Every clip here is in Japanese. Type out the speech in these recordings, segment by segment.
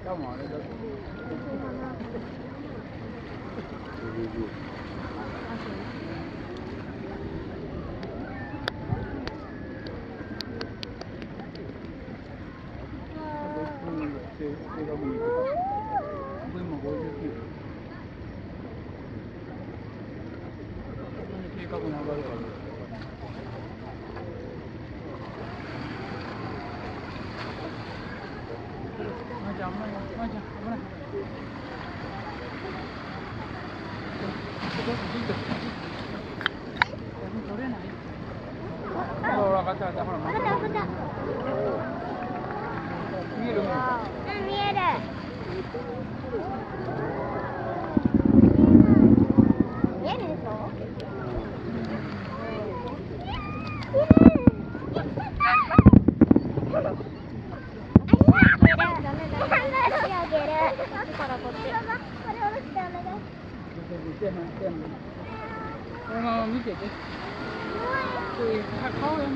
多分あれだと思う。見える？ うん、見える。見えるでしょ？ このまま見てて。顔やん。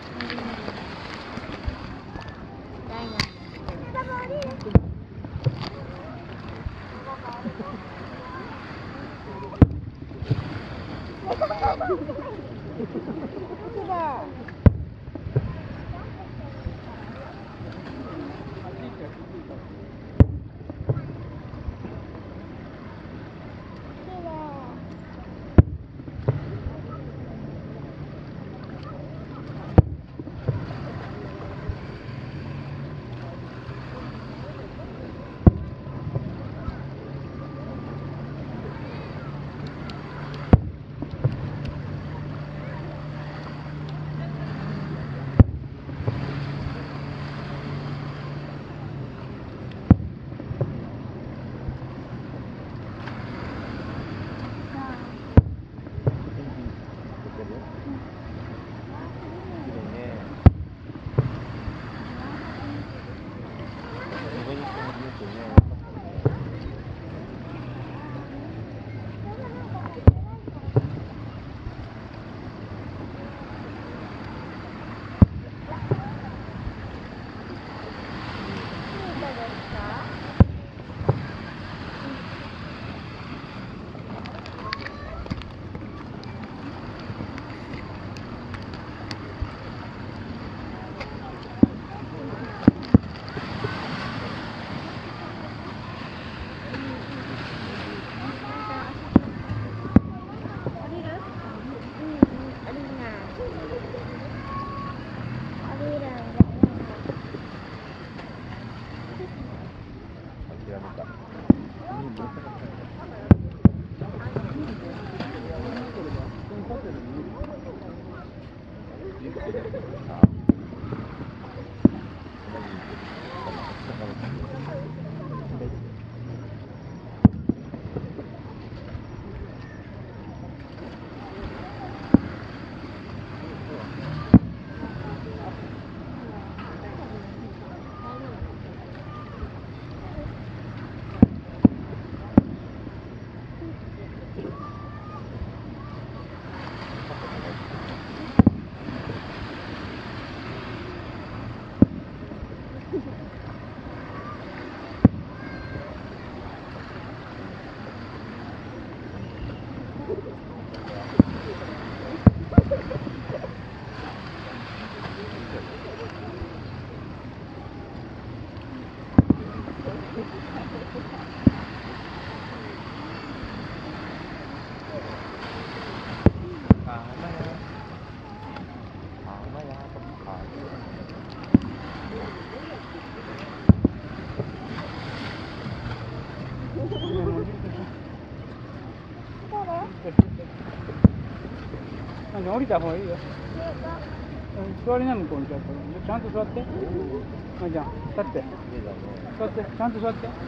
降りた方がいいよ。座りな、向こうにちゃんと座って。まあ、じゃあ、立って。座って、ちゃんと座って。立って。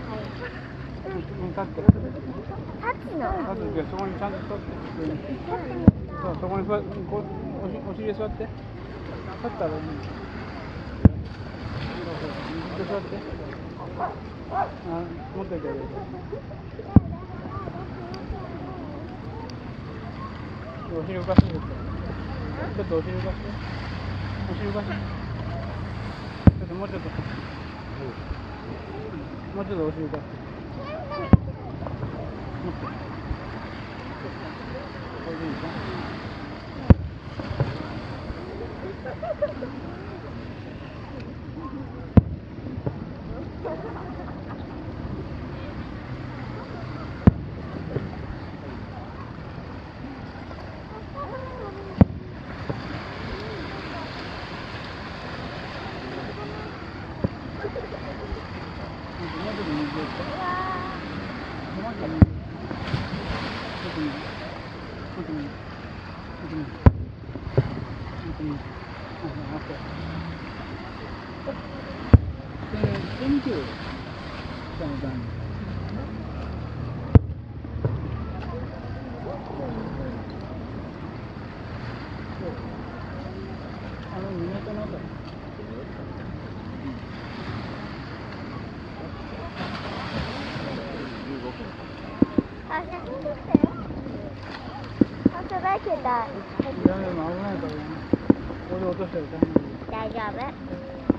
立つの？立つけど、そこにちゃんと座って。そう、そこに座って、お尻で座って。立ったらいい。ずっと座って。持っておいてあげる。お尻動かすんですか？ちょっとお尻動かして。お尻動かして。ちょっともうちょっと。ももうちょっとお尻出して。これでいいか。 あ、写真撮ってよ。本当だけど。 いや、でも危ないからね。俺落としたら大丈夫。 大丈夫。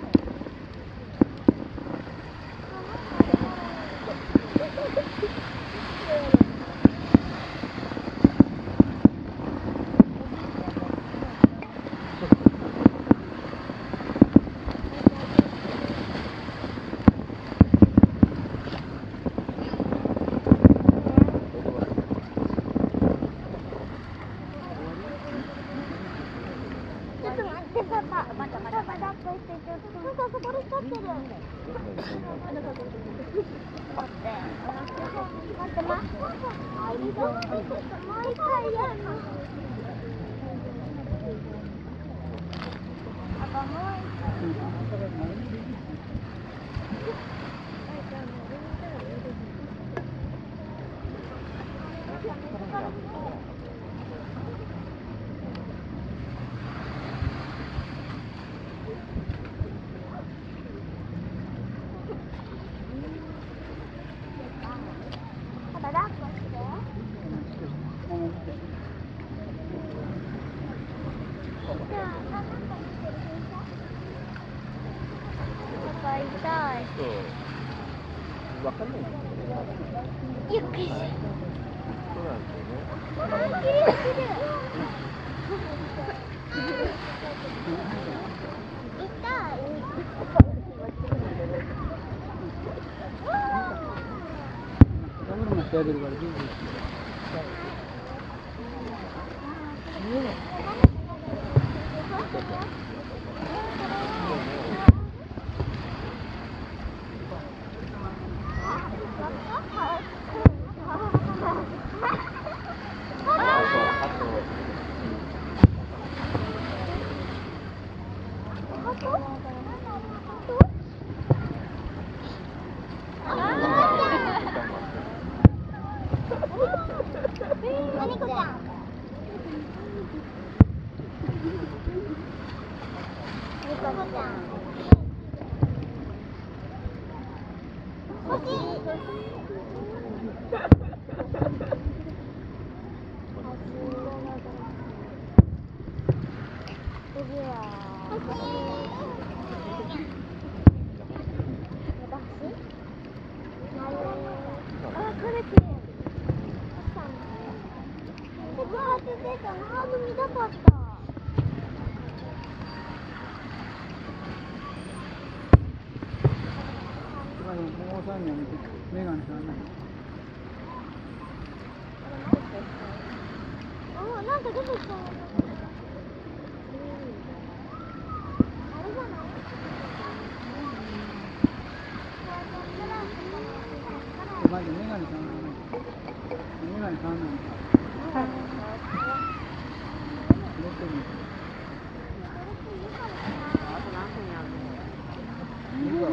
わかんないんですよね。 ゆっくりし。 そうなんですよね。 手上げるから全然。メガネさんね。 あ、なんか出てきた。あれじゃない？ マジメガネさんなんだ。メガネさんなんだ。 あと何分やるの？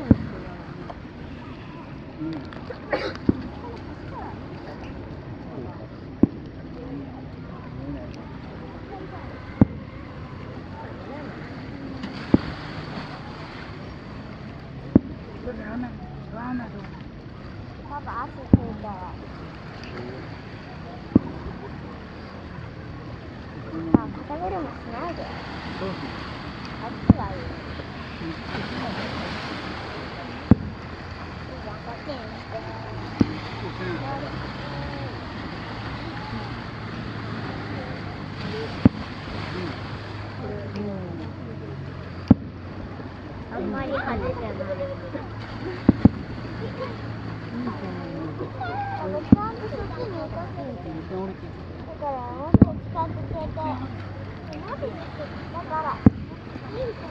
パパ、汗ついたら。あ、肩車しないで。あっちはいい。いいじゃん、こっちに線降りて。 だからもっと近づけて、だからいいこと。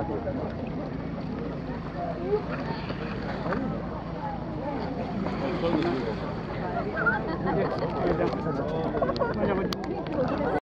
じゃあ